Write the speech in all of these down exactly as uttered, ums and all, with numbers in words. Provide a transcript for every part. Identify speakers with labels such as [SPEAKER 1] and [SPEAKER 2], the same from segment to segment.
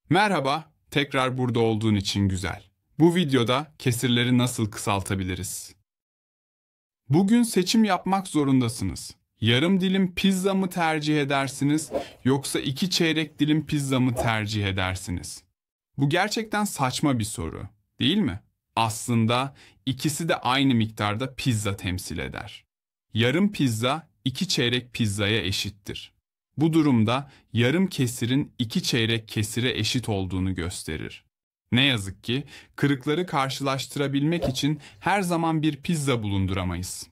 [SPEAKER 1] Merhaba, tekrar burada olduğun için güzel. Bu videoda kesirleri nasıl kısaltabiliriz? Bugün seçim yapmak zorundasınız. Yarım dilim pizza mı tercih edersiniz yoksa iki çeyrek dilim pizza mı tercih edersiniz? Bu gerçekten saçma bir soru, değil mi? Aslında ikisi de aynı miktarda pizza temsil eder. Yarım pizza iki çeyrek pizzaya eşittir. Bu durumda yarım kesirin iki çeyrek kesire eşit olduğunu gösterir. Ne yazık ki kırıkları karşılaştırabilmek için her zaman bir pizza bulunduramayız.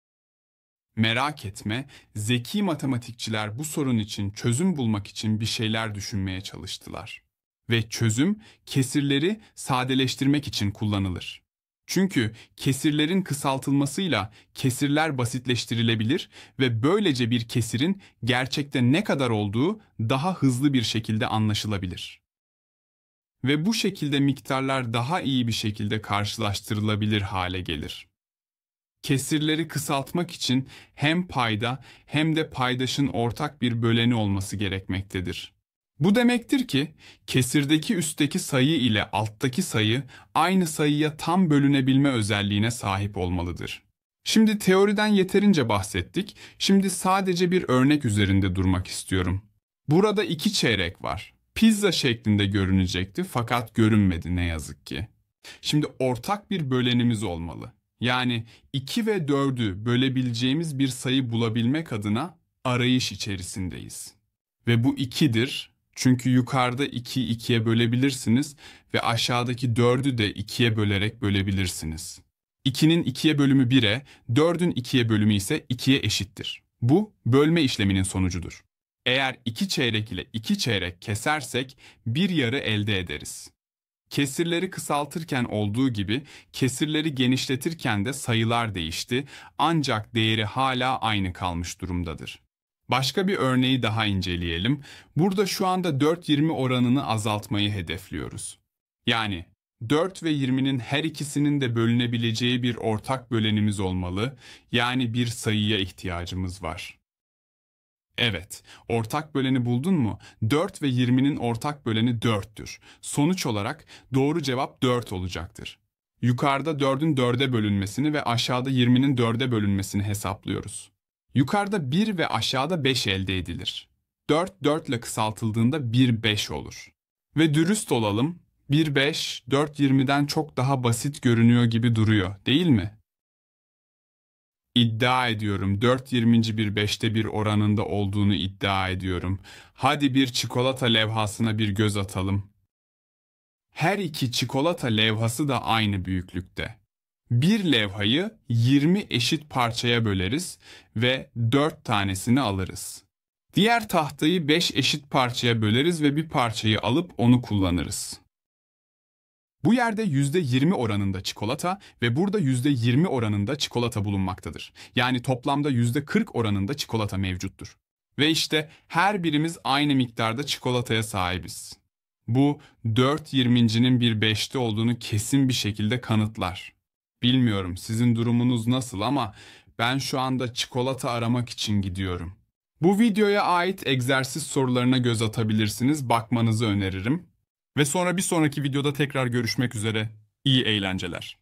[SPEAKER 1] Merak etme, zeki matematikçiler bu sorun için çözüm bulmak için bir şeyler düşünmeye çalıştılar. Ve çözüm kesirleri sadeleştirmek için kullanılır. Çünkü kesirlerin kısaltılmasıyla kesirler basitleştirilebilir ve böylece bir kesirin gerçekte ne kadar olduğu daha hızlı bir şekilde anlaşılabilir. Ve bu şekilde miktarlar daha iyi bir şekilde karşılaştırılabilir hale gelir. Kesirleri kısaltmak için hem payda hem de paydaşın ortak bir böleni olması gerekmektedir. Bu demektir ki kesirdeki üstteki sayı ile alttaki sayı aynı sayıya tam bölünebilme özelliğine sahip olmalıdır. Şimdi teoriden yeterince bahsettik. Şimdi sadece bir örnek üzerinde durmak istiyorum. Burada iki çeyrek var. Pizza şeklinde görünecekti fakat görünmedi ne yazık ki. Şimdi ortak bir bölenimiz olmalı. Yani iki ve dördü bölebileceğimiz bir sayı bulabilmek adına arayış içerisindeyiz. Ve bu ikidir. Çünkü yukarıda ikiyi ikiye bölebilirsiniz ve aşağıdaki dördü de ikiye bölerek bölebilirsiniz. ikinin ikiye bölümü bire, dördün ikiye bölümü ise ikiye eşittir. Bu bölme işleminin sonucudur. Eğer iki çeyrek ile iki çeyrek kesersek bir yarı elde ederiz. Kesirleri kısaltırken olduğu gibi kesirleri genişletirken de sayılar değişti ancak değeri hala aynı kalmış durumdadır. Başka bir örneği daha inceleyelim. Burada şu anda dört yirmi oranını azaltmayı hedefliyoruz. Yani dört ve yirminin her ikisinin de bölünebileceği bir ortak bölenimiz olmalı, yani bir sayıya ihtiyacımız var. Evet, ortak böleni buldun mu? dört ve yirminin ortak böleni dörttür. Sonuç olarak doğru cevap dört olacaktır. Yukarıda dördün dörde bölünmesini ve aşağıda yirminin dörde bölünmesini hesaplıyoruz. Yukarıda bir ve aşağıda beş elde edilir. dört dört ile kısaltıldığında bir beş olur. Ve dürüst olalım, bir beş dört yirmiden çok daha basit görünüyor gibi duruyor, değil mi? İddia ediyorum dört yirminci bir beşte bir oranında olduğunu iddia ediyorum. Hadi bir çikolata levhasına bir göz atalım. Her iki çikolata levhası da aynı büyüklükte. Bir levhayı yirmi eşit parçaya böleriz ve dört tanesini alırız. Diğer tahtayı beş eşit parçaya böleriz ve bir parçayı alıp onu kullanırız. Bu yerde yüzde yirmi oranında çikolata ve burada yüzde yirmi oranında çikolata bulunmaktadır. Yani toplamda yüzde kırk oranında çikolata mevcuttur. Ve işte her birimiz aynı miktarda çikolataya sahibiz. Bu dört yirmincinin bir beşte olduğunu kesin bir şekilde kanıtlar. Bilmiyorum sizin durumunuz nasıl ama ben şu anda çikolata aramak için gidiyorum. Bu videoya ait egzersiz sorularına göz atabilirsiniz, bakmanızı öneririm. Ve sonra bir sonraki videoda tekrar görüşmek üzere. İyi eğlenceler.